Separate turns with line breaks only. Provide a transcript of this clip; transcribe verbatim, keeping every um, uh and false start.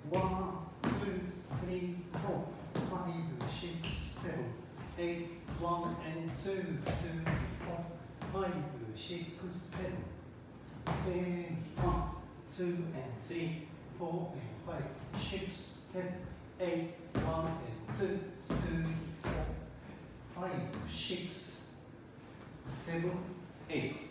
one, two, three, four, five, six, seven, eight, one and two, three, four, five, six, seven, eight, one, two and three, four and five, six, seven, eight, one and two, three, four, five, six, seven, eight.